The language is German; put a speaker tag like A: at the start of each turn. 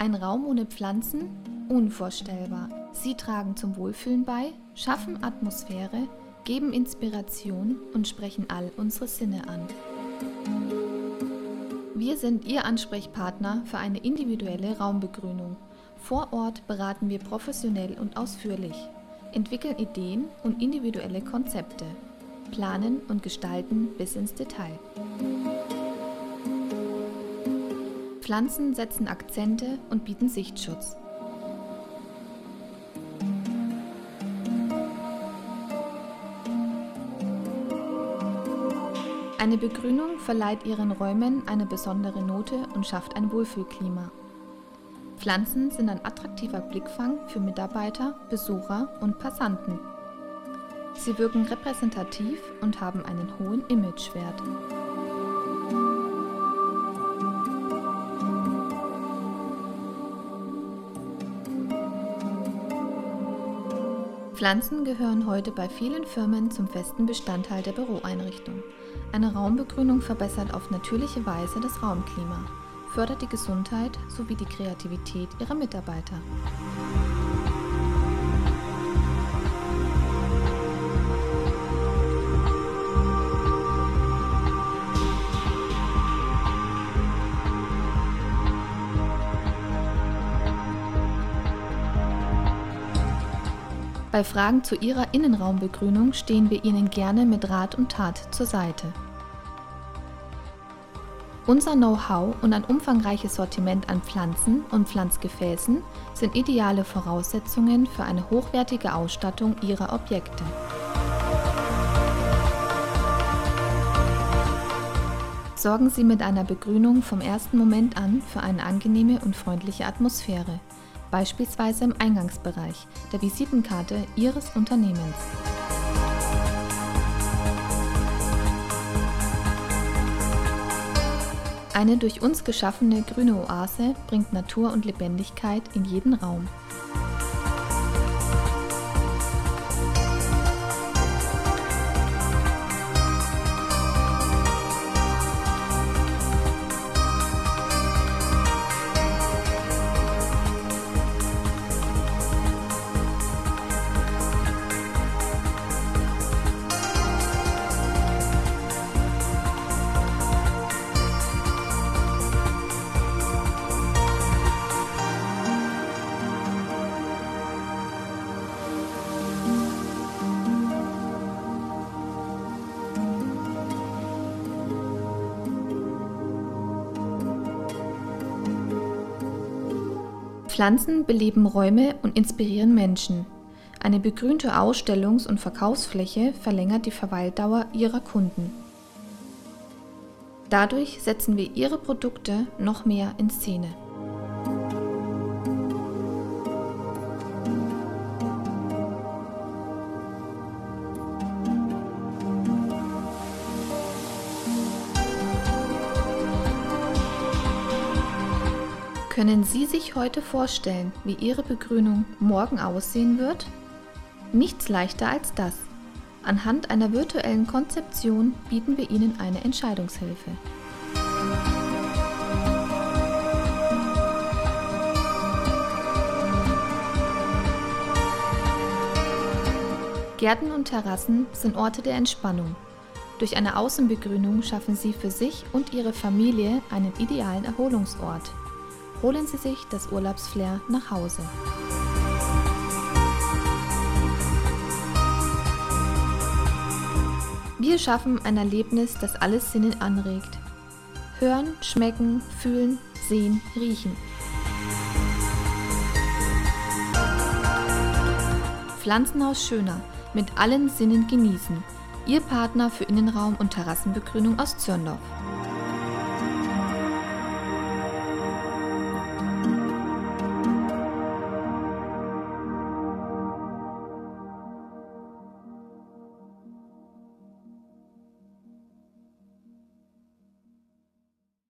A: Ein Raum ohne Pflanzen? Unvorstellbar. Sie tragen zum Wohlfühlen bei, schaffen Atmosphäre, geben Inspiration und sprechen all unsere Sinne an. Wir sind Ihr Ansprechpartner für eine individuelle Raumbegrünung. Vor Ort beraten wir professionell und ausführlich, entwickeln Ideen und individuelle Konzepte, planen und gestalten bis ins Detail. Pflanzen setzen Akzente und bieten Sichtschutz. Eine Begrünung verleiht Ihren Räumen eine besondere Note und schafft ein Wohlfühlklima. Pflanzen sind ein attraktiver Blickfang für Mitarbeiter, Besucher und Passanten. Sie wirken repräsentativ und haben einen hohen Imagewert. Pflanzen gehören heute bei vielen Firmen zum festen Bestandteil der Büroeinrichtung. Eine Raumbegrünung verbessert auf natürliche Weise das Raumklima, fördert die Gesundheit sowie die Kreativität ihrer Mitarbeiter. Bei Fragen zu Ihrer Innenraumbegrünung stehen wir Ihnen gerne mit Rat und Tat zur Seite. Unser Know-how und ein umfangreiches Sortiment an Pflanzen und Pflanzgefäßen sind ideale Voraussetzungen für eine hochwertige Ausstattung Ihrer Objekte. Sorgen Sie mit einer Begrünung vom ersten Moment an für eine angenehme und freundliche Atmosphäre, beispielsweise im Eingangsbereich der Visitenkarte Ihres Unternehmens. Eine durch uns geschaffene grüne Oase bringt Natur und Lebendigkeit in jeden Raum. Pflanzen beleben Räume und inspirieren Menschen. Eine begrünte Ausstellungs- und Verkaufsfläche verlängert die Verweildauer Ihrer Kunden. Dadurch setzen wir Ihre Produkte noch mehr in Szene. Können Sie sich heute vorstellen, wie Ihre Begrünung morgen aussehen wird? Nichts leichter als das. Anhand einer virtuellen Konzeption bieten wir Ihnen eine Entscheidungshilfe. Gärten und Terrassen sind Orte der Entspannung. Durch eine Außenbegrünung schaffen Sie für sich und Ihre Familie einen idealen Erholungsort. Holen Sie sich das Urlaubsflair nach Hause. Wir schaffen ein Erlebnis, das alle Sinne anregt. Hören, schmecken, fühlen, sehen, riechen. Pflanzenhaus Schöner, mit allen Sinnen genießen. Ihr Partner für Innenraum- und Terrassenbegrünung aus Zürndorf.